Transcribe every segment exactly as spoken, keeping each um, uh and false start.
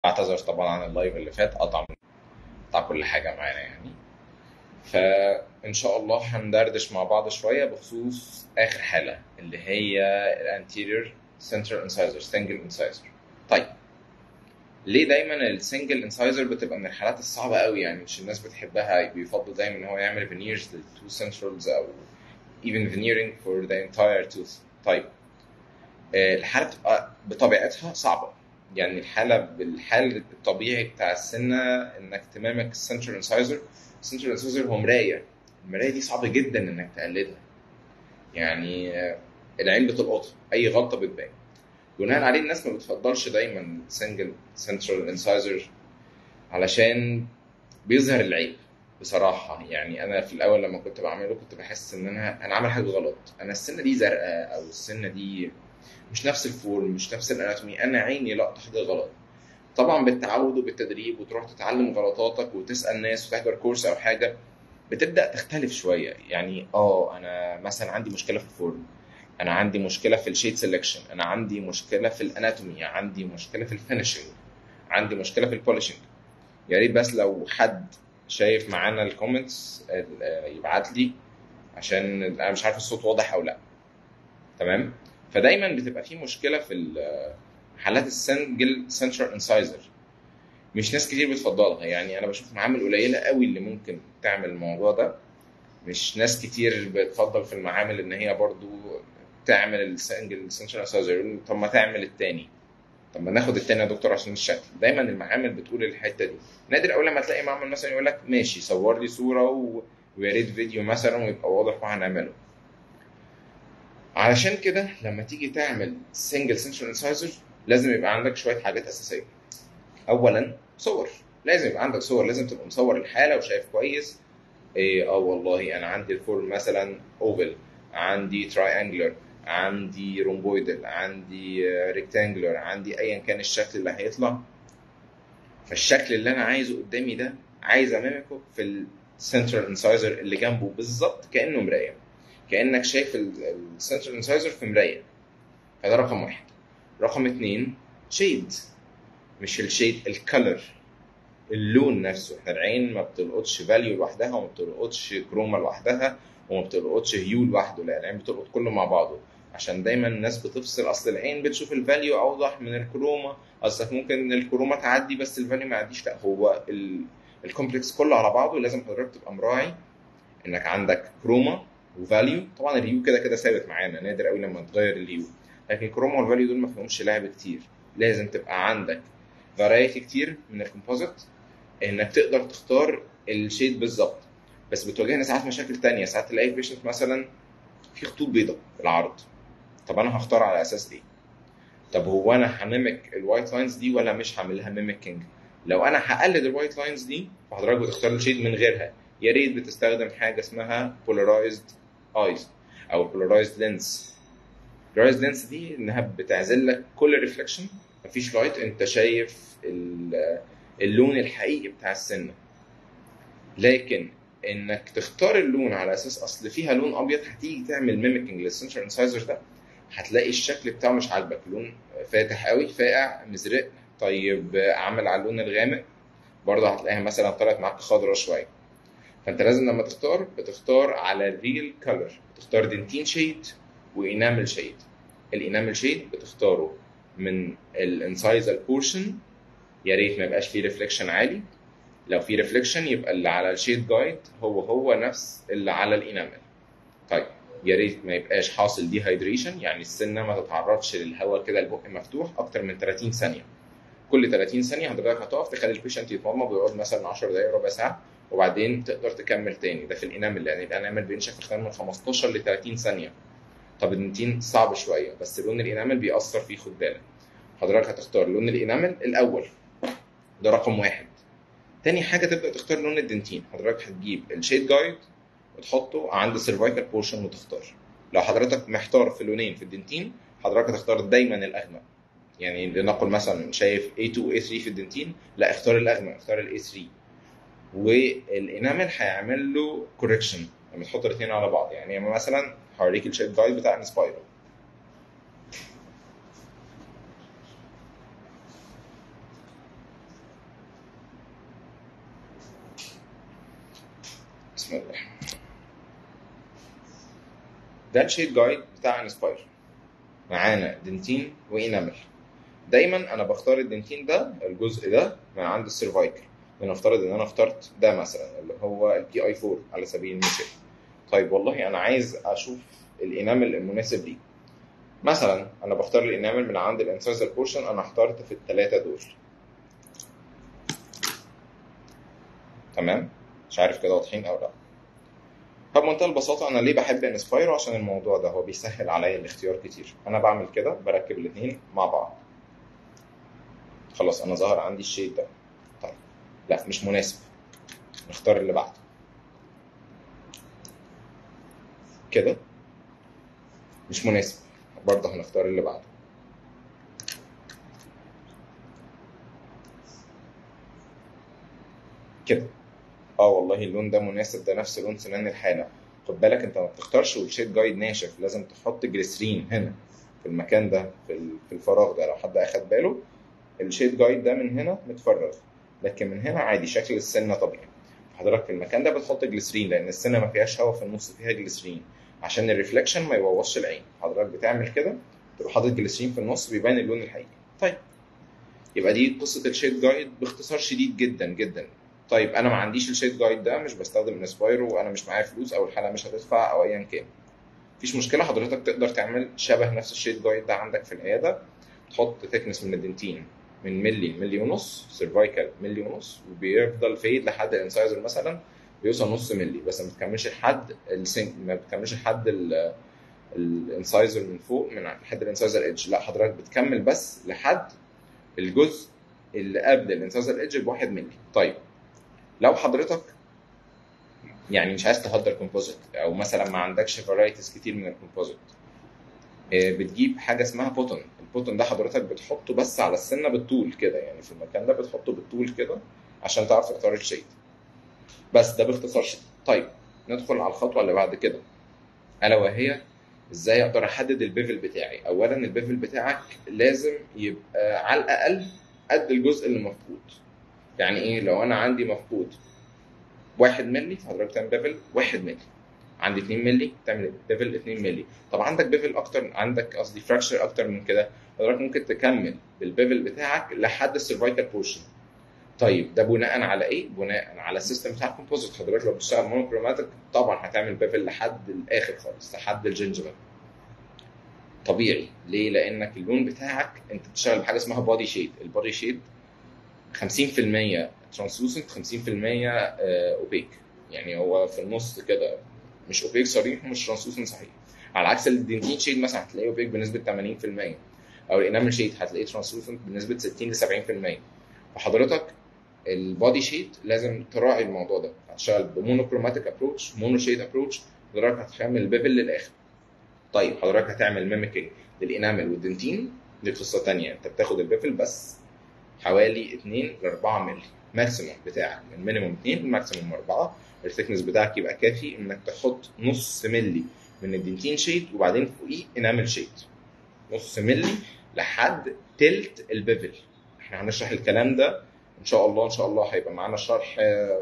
اعتذر طبعا عن اللايف اللي فات، قطع قطع كل حاجه معانا يعني. فان شاء الله هندردش مع بعض شويه بخصوص اخر حاله اللي هي الانتيريور سنترال انسايزر سنجل انسايزر. طيب ليه دايما السنجل انسايزر بتبقى من الحالات الصعبه قوي؟ يعني مش الناس بتحبها، بيفضل دايما ان هو يعمل veneers للتو سنترالز او even veneering for the entire tooth. طيب آه، الحاله بتبقى بطبيعتها صعبه. يعني الحاله بالحال الطبيعي بتاع السنه انك تمامك السنترال انسايزر. السنترال انسايزر هو مرايه، المرايه دي صعب جدا انك تقلدها. يعني آه، العين بتلقطها، اي غلطه بتبان. بناء عليه الناس ما بتفضلش دايما سنجل سنترال انسايزر علشان بيظهر العيب. بصراحة يعني أنا في الأول لما كنت بعمله كنت بحس إن أنا أنا عامل حاجة غلط، أنا السنة دي زرقاء أو السنة دي مش نفس الفورم، مش نفس الاناتومي، انا عيني لقطه حاجه غلط. طبعا بالتعود وبالتدريب وتروح تتعلم غلطاتك وتسال ناس وتحضر كورس او حاجه بتبدا تختلف شويه. يعني اه انا مثلا عندي مشكله في الفورم، انا عندي مشكله في الشيد سelection، انا عندي مشكله في الاناتومي، عندي مشكله في الفينشنج، عندي مشكله في البوليشنج. يا ريت بس لو حد شايف معانا الكومنتس يبعت لي، عشان انا مش عارف الصوت واضح او لا. تمام. فدايما بتبقى في مشكله في ال- حالات السنجل سنترال انسايزر، مش ناس كتير بتفضلها. يعني انا بشوف معامل قليله قوي اللي ممكن تعمل الموضوع ده، مش ناس كتير بتفضل في المعامل ان هي برضو تعمل السنجل سنترال انسايزر. طب ما تعمل التاني، طب ما ناخد التاني يا دكتور عشان الشكل. دايما المعامل بتقول الحته دي. نادر اول لما تلاقي معمل مثلا يقول لك ماشي صور لي صوره و... ويا ريت فيديو مثلا ويبقى واضح وهنعمله. علشان كده لما تيجي تعمل سنجل سنترال انسايزر لازم يبقى عندك شويه حاجات اساسيه. اولا صور، لازم يبقى عندك صور، لازم تبقى مصور الحاله وشايف كويس. ايه اه والله انا عندي الفورم مثلا اوفل، عندي تراينجلر، عندي رومبويدل، عندي ريكتانجلر، عندي ايا كان الشكل اللي هيطلع. فالشكل اللي انا عايزه قدامي ده عايز امامكه في السنترال انسايزر اللي جنبه بالظبط كانه مرايه، كانك شايف السنترال انسايزر في مرايه. فده رقم واحد. رقم اتنين شيد، مش الشيد، الكالر، اللون نفسه. احنا العين ما بتلقطش فاليو لوحدها وما بتلقطش كروما لوحدها وما بتلقطش هيو لوحده، لا العين بتلقط كله مع بعضه. عشان دايما الناس بتفصل، اصل العين بتشوف الفاليو اوضح من الكروما، اصل ممكن الكروما تعدي بس الفاليو ما يعديش. لا، هو ال... الكومبلكس كله على بعضه. لازم حضرتك تبقى مراعي انك عندك كروما وفاليو. طبعا الهيو كده كده ثابت معانا، نادر قوي لما تغير الهيو، لكن الكروما والفاليو دول ما فيهمش لعب كتير. لازم تبقى عندك فرايتي كتير من الكومبوزيت، انك تقدر تختار الشيد بالظبط. بس بتواجهنا ساعات مشاكل تانية، ساعات تلاقي بيشنت مثلا في خطوط بيضاء في العرض. طب انا هختار على اساس ايه؟ طب هو انا هميمك الوايت لاينز دي ولا مش هعملها ميميكينج؟ لو انا هقلد الوايت لاينز دي فحضرتك بتختار الشيد من غيرها. يا ريت بتستخدم حاجه اسمها polarized eyes او polarized lens. polarized lens دي انها بتعزل لك كل ريفلكشن، مفيش لايت، انت شايف ال- اللون الحقيقي بتاع السنه. لكن انك تختار اللون على اساس اصل فيها لون ابيض، هتيجي تعمل ميميكينج للسنترال انسايزر ده هتلاقي الشكل بتاعه مش عاجبك، لون فاتح قوي، فاقع، مزرق. طيب عامل على اللون الغامق برضه هتلاقيها مثلا طلعت معاك خضرا شويه. فانت لازم لما تختار بتختار على الريل كلر، بتختار دنتين شيد وانامل شيد. الانامل شيد بتختاره من الانسايزر بورشن، يا ريت ما يبقاش فيه ريفليكشن عالي. لو في ريفليكشن يبقى اللي على الشيد جايد هو هو نفس اللي على الانامل. طيب يا ريت ما يبقاش حاصل دي هيدريشن، يعني السنه ما تتعرضش للهواء كده البق مفتوح اكتر من ثلاثين ثانيه. كل ثلاثين ثانيه حضرتك هتقف تخلي البيشنت يتمضمض ويقعد مثلا عشر دقائق ربع ساعه وبعدين تقدر تكمل تاني. ده في الانامل، لان الانامل بينشف في خلال من خمستاشر ل ثلاثين ثانيه. طب الدنتين صعب شويه بس لون الانامل بيأثر فيه، خد بالك. حضرتك هتختار لون الانامل الاول، ده رقم واحد. تاني حاجه تبدا تختار لون الدنتين. حضرتك هتجيب الشيد جايد وتحطه عند السيرفايكال بورشن وتختار. لو حضرتك محتار في لونين في الدنتين حضرتك هتختار دايما الاغمق. يعني لنقل مثلا شايف إيه تو و إيه ثري في الدنتين، لا اختار الاغمق، اختار ال إيه ثري. والانامل هيعمل له كوركشن لما تحط الاثنين على بعض. يعني مثلا هوريك الشيد جايد بتاع انسبايرو. بسم الله. ده الشيد جايد بتاع انسباير، معانا دنتين وانامل. دايما انا بختار الدنتين ده، الجزء ده من عند السيرفايكل. لنفترض ان انا اخترت ده مثلا اللي هو البي اي أربعة على سبيل المثال. طيب والله انا عايز اشوف الانامل المناسب ليه. مثلا انا بختار الانامل من عند الانسايزر بورشن، انا اخترت في الثلاثه دول. تمام، مش عارف كده واضحين او لا. فبمنتهى البساطه انا ليه بحب انسبايرو؟ عشان الموضوع ده هو بيسهل عليا الاختيار كتير. انا بعمل كده، بركب الاثنين مع بعض. خلاص انا ظهر عندي الشيد ده. طيب لا مش مناسب، نختار اللي بعده. كده مش مناسب، برضه هنختار اللي بعده. كده اه والله اللون ده مناسب، ده نفس لون سنان الحالة. خد بالك انت ما بتختارش والشيد جايد ناشف، لازم تحط جليسرين هنا في المكان ده، في في الفراغ ده. لو حد اخد باله الشيد جايد ده من هنا متفرغ، لكن من هنا عادي شكل السنه طبيعي. حضرتك في المكان ده بتحط جليسرين، لان السنه ما فيهاش هواء في النص، فيها جليسرين عشان الريفلكشن ما يبوظش العين. حضرتك بتعمل كده، تبقى حاطط جليسرين في النص بيبان اللون الحقيقي. طيب يبقى دي قصه الشيد جايد باختصار شديد جدا جدا. طيب انا ما عنديش الشيد جايد ده، مش بستخدم انسبايرو، وانا مش معايا فلوس، او الحاله مش هتدفع، او ايا كان، مفيش مشكله. حضرتك تقدر تعمل شبه نفس الشيد جايد ده عندك في العياده. تحط تكنس من الدنتين من ملي لملي ونص، سيرفايكال ملي ونص، وبيفضل فيد لحد الانسايزر مثلا بيوصل نص ملي، بس ما بتكملش لحد السنك، ما بتكملش لحد الانسايزر من فوق، من لحد الانسايزر ايدج. لا حضرتك بتكمل بس لحد الجزء اللي قبل الانسايزر ايدج بواحد ملي. طيب لو حضرتك يعني مش عايز تهدر كومبوزيت، او مثلا ما عندكش فرايتيز كتير من الكومبوزيت، بتجيب حاجه اسمها بوتون. البوتون ده حضرتك بتحطه بس على السنه بالطول كده، يعني في المكان ده بتحطه بالطول كده عشان تعرف تختار الشيد. بس ده باختصار شديد. طيب ندخل على الخطوه اللي بعد كده، الا وهي ازاي اقدر احدد البيفل بتاعي. اولا البيفل بتاعك لازم يبقى على الاقل قد الجزء اللي مفقود. يعني ايه؟ لو انا عندي مفقود واحد ملي، حضرتك تعمل بيفل واحد ملي. عندي اتنين ملي، تعمل بيفل اتنين ملي. طب عندك بيفل اكتر، عندك قصدي فراكشر اكتر من كده، حضرتك ممكن تكمل بالبيفل بتاعك لحد السيرفايكال بورشن. طيب ده بناء على ايه؟ بناء على السيستم بتاع الكومبوزيت. حضرتك لو بتشتغل مونوكروماتيك طبعا هتعمل بيفل لحد الاخر خالص، لحد الجنجبل. طبيعي ليه؟ لانك اللون بتاعك انت بتشتغل بحاجه اسمها بودي شيد. البودي شيد خمسين في المية ترانسلوسنت، خمسين في المية اوبيك، يعني هو في النص كده، مش اوبيك صريح ومش ترانسلوسنت صحيح. على عكس الدنتين شيد مثلا هتلاقيه اوبيك بنسبه ثمانين في المية، او الانامل شيد هتلاقيه ترانسلوسنت بنسبه ستين ل سبعين في المية. فحضرتك البودي شيد لازم تراعي الموضوع ده. هتشتغل بمونوكروماتيك ابروتش، مونو شيد ابروتش، حضرتك هتكمل البيفل للاخر. طيب حضرتك هتعمل ميميكينج للانامل والدنتين، دي قصه ثانيه. انت بتاخد البيفل بس حوالي اتنين ل اربعة مللي ماكسيموم بتاعك، من مينيموم اتنين لماكسيموم اربعة. الثيكنس بتاعك يبقى كافي انك تحط نص ملي من الدنتين شيد، وبعدين فوقيه انامل شيد نص ملي لحد تلت البيفل. احنا هنشرح الكلام ده ان شاء الله، ان شاء الله هيبقى معانا شرح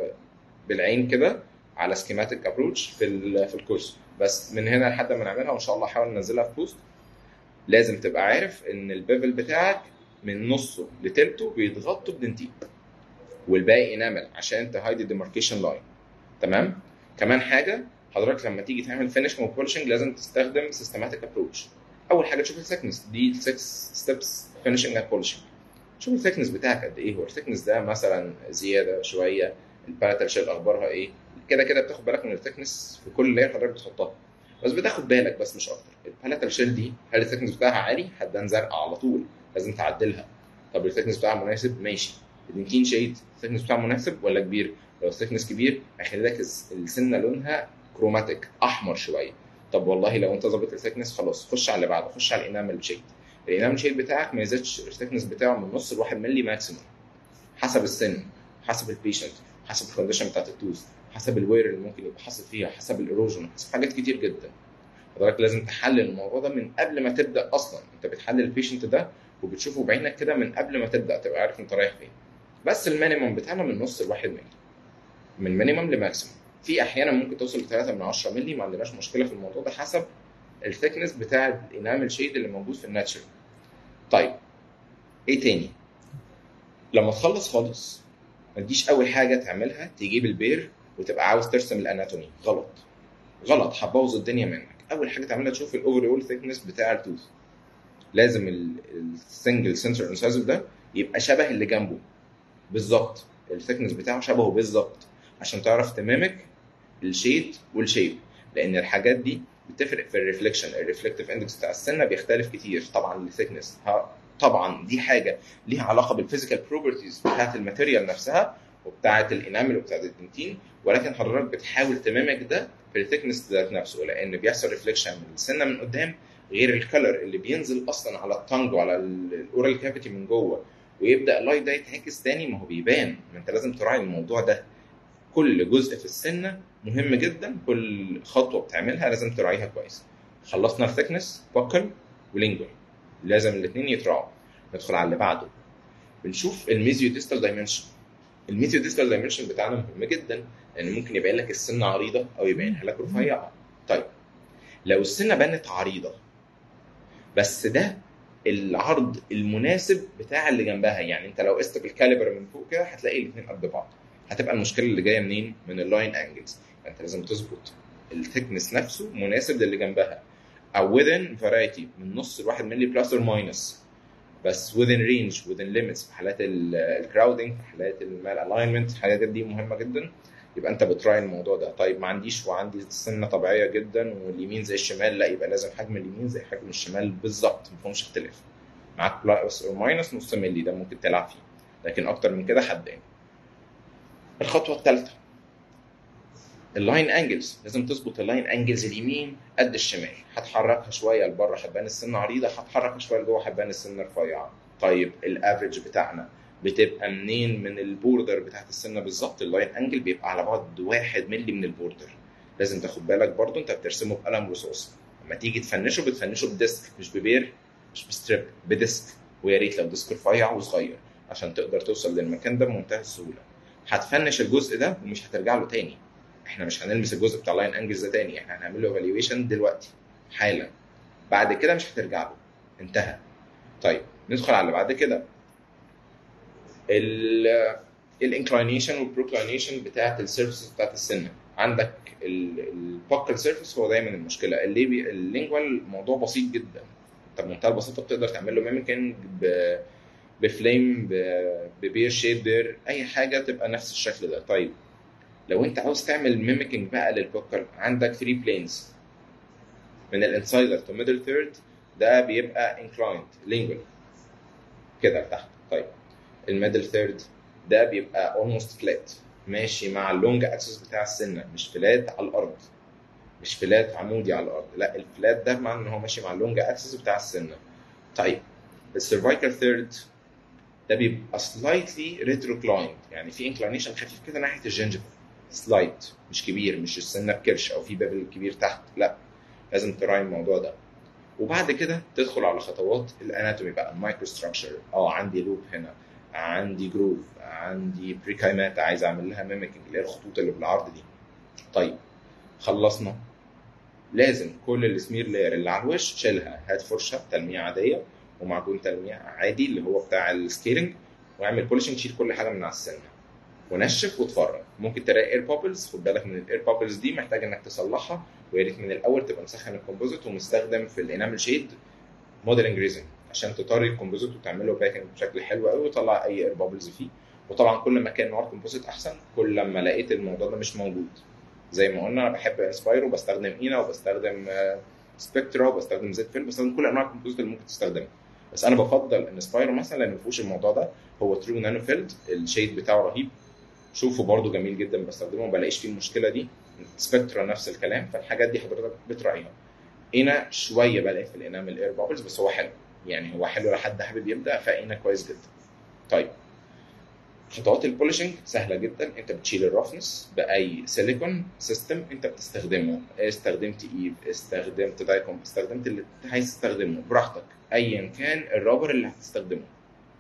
بالعين كده على سكيماتيك ابروتش في في الكورس. بس من هنا لحد ما نعملها وان شاء الله هحاول انزلها في بوست، لازم تبقى عارف ان البيفل بتاعك من نصه لتلته بيتغطوا بدنتين، والباقي انامل عشان تهايد الديماركيشن لاين. تمام. كمان حاجه، حضرتك لما تيجي تعمل فينش وبولشنج لازم تستخدم سيستماتيك ابروتش. اول حاجه تشوف الثيكنس، دي ستة ستيبس فينشنج اند بولشنج. شوف الثيكنس بتاعك قد ايه. هو الثيكنس ده مثلا زياده شويه، البالاتال شيل اخبارها ايه، كده كده بتاخد بالك من الثيكنس في كل لاير حضرتك بتحطها، بس بتاخد بالك بس مش اكتر. البالاتال شيل دي هل الثيكنس بتاعها عالي هتبان زرقاء على طول، لازم تعدلها. طب الثيكنس بتاعها مناسب، ماشي. الدنتين شيد الثيكنس بتاعها مناسب ولا كبير؟ لو الثيكنس كبير هيخلي لك السنه لونها كروماتيك احمر شويه. طب والله لو انت ظابط الثيكنس خلاص، خش على اللي بعده، خش على الانامل شيد. الانامل شيد بتاعك ما يزيدش الثيكنس بتاعه من نص لواحد مللي ماكسيموم، حسب السن، حسب البيشنت، حسب الكونديشن بتاعت التوث، حسب الوير اللي ممكن يبقى حاصل فيها، حسب الايروجن، حسب حاجات كتير جدا. حضرتك لازم تحلل الموضوع ده من قبل ما تبدا اصلا. انت بتحلل البيشنت ده وبتشوفه بعينك كده من قبل ما تبدا، تبقى عارف انت رايح فين. بس المينيمم بتاعنا من نص لواحد مللي، من مينيمم لماكسيمم. في احيانا ممكن توصل ل ثلاثة من عشرة مللي، ما عندناش مشكله في الموضوع ده حسب الثيكنس بتاع الانامل شيد اللي موجود في الناتشرال. طيب ايه تاني؟ لما تخلص خالص ما تجيش اول حاجه تعملها تجيب البير وتبقى عاوز ترسم الاناتومي. غلط غلط، هتبوظ الدنيا منك. اول حاجه تعملها تشوف الاوفر اول ثيكنس بتاع التوث. لازم السنجل سنتر انسايزر ده يبقى شبه اللي جنبه بالظبط، الثيكنس بتاعه شبهه بالظبط، عشان تعرف تمامك الشيد والشيب. لان الحاجات دي بتفرق في الريفليكشن. الريفلكتيف اندكس بتاع السنه بيختلف كتير طبعا الثيكنس. طبعا دي حاجه ليها علاقه بالفيزيكال بروبرتيز بتاعت الماتيريال نفسها وبتاعت الانامل وبتاعت الدنتين، ولكن حضرتك بتحاول تمامك ده في الثيكنس ذات نفسه، لان بيحصل ريفليكشن من السنه من قدام غير الكلر اللي بينزل اصلا على التانج وعلى الاورال كافيتي من جوه، ويبدا اللايت ده يتعكس تاني. ما هو بيبان، ما انت لازم تراعي الموضوع ده. كل جزء في السنه مهم جدا، كل خطوه بتعملها لازم تراعيها كويس. خلصنا الثيكنس، بوكل ولينجوال، لازم الاثنين يتراعوا. ندخل على اللي بعده، بنشوف الميزيو ديستال دايمنشن. الميزيو ديستال دايمنشن بتاعنا مهم جدا، لان ممكن يبين لك السنه عريضه او يبينها لك رفيعه. طيب لو السنه بانت عريضه بس ده العرض المناسب بتاع اللي جنبها، يعني انت لو قست بالكاليبر من فوق كده هتلاقي الاثنين قد بعض، هتبقى المشكله اللي جايه منين؟ من اللاين انجلز. انت لازم تظبط الثيكنس نفسه مناسب للي جنبها، او within variety من نص الواحد ملي بلس اور ماينس، بس within range within limits في حالات الكراودنج، في حالات المال الاينمنت. الحاجات دي مهمه جدا، يبقى انت بتراعي الموضوع ده. طيب ما عنديش وعندي السنه طبيعيه جدا واليمين زي الشمال، لا يبقى لازم حجم اليمين زي حجم الشمال بالظبط، ما فيهمش اختلاف. معاك بلس اور ماينس نص ملي ده ممكن تلعب فيه، لكن اكتر من كده حدين. الخطوه الثالثه اللاين انجلز، لازم تظبط اللاين انجلز اليمين قد الشمال. هتحركها شويه لبره هتبان السنه عريضه، هتحركها شويه لجوه هتبان السنه رفيعه. طيب الافريج بتاعنا بتبقى منين؟ من البوردر بتاعت السنه بالظبط. اللاين انجل بيبقى على بعد واحد ملي من البوردر. لازم تاخد بالك برضو انت بترسمه بقلم رصاص، لما تيجي تفنشه بتفنشه بديسك، مش ببير مش بستريب، بديسك. ويا ريت لو ديسك رفيع وصغير عشان تقدر توصل للمكان ده بمنتهى السهوله. هتفنش الجزء ده ومش هترجع له تاني. احنا مش هنلمس الجزء بتاع اللاين انجلز ده تاني، احنا هنعمل له ايفالويشن دلوقتي حالا، بعد كده مش هترجع له، انتهى. طيب ندخل على اللي بعد كده، الانكلاينيشن والبروكلاينيشن بتاعت السيرفيس بتاعت السنه. عندك البوكل سيرفيس هو دايما المشكله. اللي اللينجوال موضوع بسيط جدا، انت بمنتهى البساطه بتقدر تعمل له ميميكينج بفليم، ببير شيد بير، اي حاجه تبقى نفس الشكل ده. طيب لو انت عاوز تعمل ميميكينج بقى للبوكل، عندك ثلاثة بلينز من الانسايدر تو ميدل ثيرد، ده بيبقى انكلايند لينجوال كده تحت. طيب الميدل ثيرد ده بيبقى اولموست فلات، ماشي مع اللونج اكسس بتاع السنه، مش فلات على الارض، مش فلات عمودي على الارض، لا الفلات ده معناه ان هو ماشي مع اللونج اكسس بتاع السنه. طيب السيرفايكال ثيرد ده بيبقى سلايتلي ريتروكلايند، يعني في انكلينيشن خفيف كده ناحيه الجنجفه، سلايت مش كبير، مش السنه بكرش او في بابل كبير تحت، لا لازم تراعي الموضوع ده. وبعد كده تدخل على خطوات الاناتومي بقى، المايكرو ستراكشر. اه عندي لوب هنا، عندي جروف، عندي بريكايمات عايز اعمل لها ميميكينج اللي هي الخطوط اللي بالعرض دي. طيب خلصنا، لازم كل السمير لاير اللي على الوش شيلها، هات فرشه تلميع عاديه ومعجون تلميع عادي اللي هو بتاع السكيلنج، واعمل بولشنج، شيل كل حاجه من على السنه ونشف وتفرج. ممكن تلاقي اير بابلز، خد بالك من الاير بابلز دي، محتاج انك تصلحها، ويا ريت من الاول تبقى مسخن الكومبوزيت ومستخدم في الانامل شيد موديلنج ريزن عشان تطري الكومبوزيت وتعمله باكنج بشكل حلو قوي وتطلع اي اير بابلز فيه. وطبعا كل ما كان نوع كومبوزيت احسن، كل ما لقيت الموضوع ده مش موجود. زي ما قلنا انا بحب انسباير وبستخدم اينا وبستخدم سبكترا وبستخدم زد فيل، بستخدم كل انواع الكومبوزيت اللي ممكن تستخدمها، بس انا بفضل انسباير مثلا لان ما فيهوش الموضوع ده. هو ترو نانو فيلد، الشيد بتاعه رهيب، شوفه برده جميل جدا، بستخدمه ما بلاقيش فيه المشكله دي. سبكترا نفس الكلام، فالحاجات دي حضرتك بتراعيها. هنا شويه بلاقي في الانامل اير بابلز، بس هو حلو، يعني هو حلو لحد حابب يبدا، فهنا كويس جدا. طيب خطوات البولشنج سهله جدا، انت بتشيل الرفنس باي سيليكون سيستم انت بتستخدمه، استخدمت ايف، استخدمت دايكوم، استخدمت اللي عايز تستخدمه براحتك، ايا كان الرابر اللي هتستخدمه.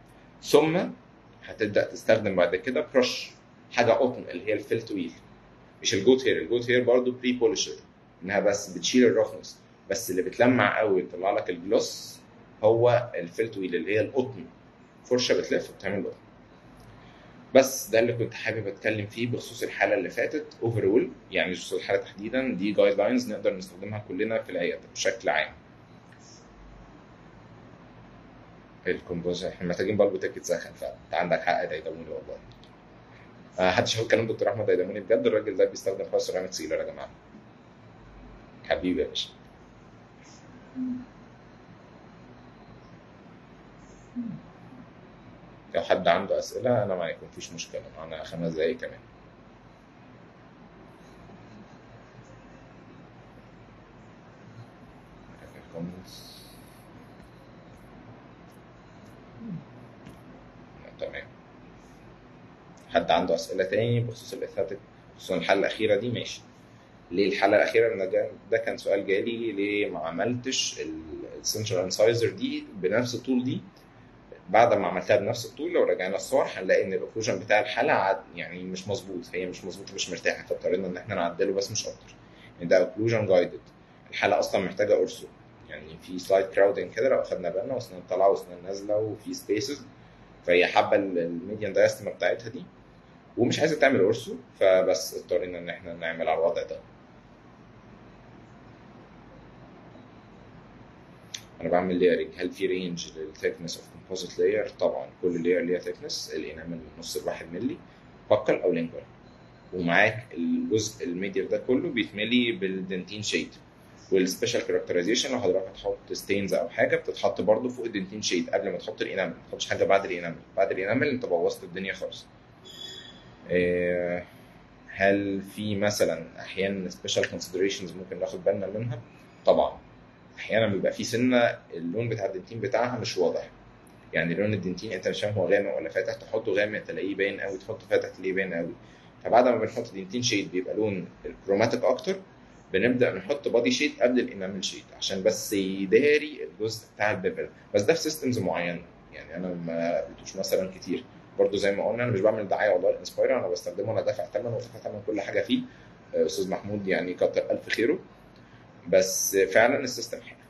ثم هتبدا تستخدم بعد كده برش، حاجه قطن اللي هي الفيلت ويل، مش الجوت هير. الجوت هير برضه بري بولشر، انها بس بتشيل الرفنس، بس اللي بتلمع قوي ويطلع لك الجلوس هو الفيلت ويل اللي هي القطن، فرشه بتلف وبتعمل قطن. بس ده اللي كنت حابب اتكلم فيه بخصوص الحاله اللي فاتت اوفرول، يعني بخصوص الحاله تحديدا. دي جايد لاينز نقدر نستخدمها كلنا في العياده بشكل عام. الكومبوز احنا محتاجين بلب تك تسخن فعلا، انت عندك حق دايدموني والله. آه، حد شاف كلام دكتور احمد دايدموني بجد؟ الراجل ده بيستخدم خاص سيراميك سيلر يا جماعه. حبيبي يا باشا. لو حد عنده اسئله انا معاكم، مفيش مشكله، معانا خمس دقايق كمان. الكومنتس تمام. حد عنده اسئله تاني بخصوص الاثاتيك، خصوصا الحلقه الاخيره دي؟ ماشي. ليه الحلقه الاخيره؟ ان ده, ده كان سؤال جالي، ليه ما عملتش السنترال انسايزر دي بنفس الطول دي؟ بعد ما عملتها بنفس الطول لو رجعنا الصور هنلاقي ان الاوكلوجن بتاع الحلقه عد يعني مش مظبوط، هي مش مظبوطه، مش مرتاحه، فاضطرينا ان احنا نعدله بس مش اكتر. يعني ده اوكلوجن جايدد. الحلقه اصلا محتاجه اورسو، يعني في سلايد كراودنج كده لو اخدنا بالنا، واسنان طالعه واسنان نازله وفي سبيسز، فهي حابه الميديان دايستما بتاعتها دي ومش عايزه تعمل اورسو، فبس اضطرينا ان احنا نعمل على الوضع ده. انا بعمل ليرنج، هل في رينج للثيكنس اوف كومبوزيت لاير؟ طبعا كل لاير ليها ثيكنس، الانامل نص الواحد ملي بكل او لينجوال، ومعاك الجزء الميدير ده كله بيتملي بالدنتين شيد. والسبيشال كاركترايزيشن لو حضرتك هتحط ستينز او حاجه بتتحط برده فوق الدنتين شيد قبل ما تحط الانامل، ما تحطش حاجه بعد الانامل. بعد الانامل انت بوظت الدنيا خالص. هل في مثلا احيانا سبيشال كونسيدريشنز ممكن ناخد بالنا منها؟ طبعا احيانا بيبقى في سنه اللون بتاع الدنتين بتاعها مش واضح، يعني لون الدنتين انت مش فاهم هو غامق ولا فاتح، تحطه غامق تلاقيه باين قوي، تحطه فاتح تلاقيه باين قوي. فبعد ما بنحط دنتين شيد بيبقى لون الكروماتيك اكتر، بنبدا نحط بادي شيد قبل الانامل شيد عشان بس يداري الجزء بتاع البيبل. بس ده في سيستمز معينه، يعني انا ما قلتوش مثلا كتير. برضو زي ما قلنا انا مش بعمل دعايه والله الانسبايرر، انا بستخدمه، انا دافع ثمنه ودافع ثمن كل حاجه فيه. استاذ محمود يعني كتر الف خيره، بس فعلا السيستم حلو،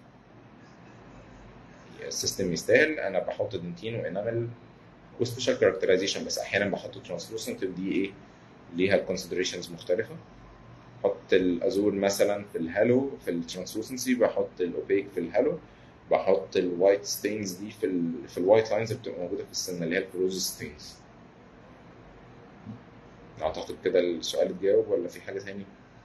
السيستم يستاهل. انا بحط دنتين وانامل وسبيشال كاركترايزيشن، بس احيانا بحط ترانسلوسنت، دي ايه ليها الكونسيدريشنز مختلفه. بحط الازول مثلا في الهالو في الترانسلوسنسي، بحط الاوبيك في الهالو، بحط الوايت ستينز دي في ال في الوايت لاينز اللي بتبقى موجوده في السن اللي هي البروز ستينز. اعتقد كده السؤال اتجاوب ولا في حاجه ثاني؟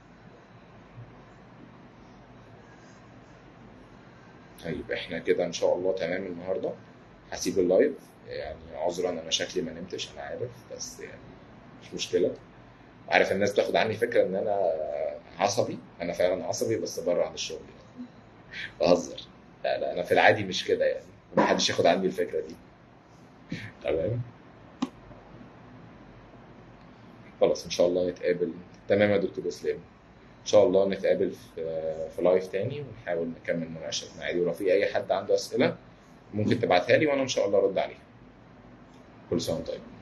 طيب احنا كده ان شاء الله تمام النهارده. هسيب اللايف، يعني عذرا انا شكلي ما نمتش انا عارف، بس يعني مش مشكله. عارف الناس بتاخد عني فكره ان انا عصبي، انا فعلا عصبي بس بره عن الشغل يعني. بهزر، لا لا انا في العادي مش كده يعني، محدش ياخد عني الفكره دي. تمام، خلاص ان شاء الله نتقابل. تمام يا دكتور اسلام، ان شاء الله نتقابل في في لايف تاني ونحاول نكمل مناقشتنا عادي، ولو في اي حد عنده اسئله ممكن تبعتها لي وانا ان شاء الله ارد عليها. كل سنه وانت طيب.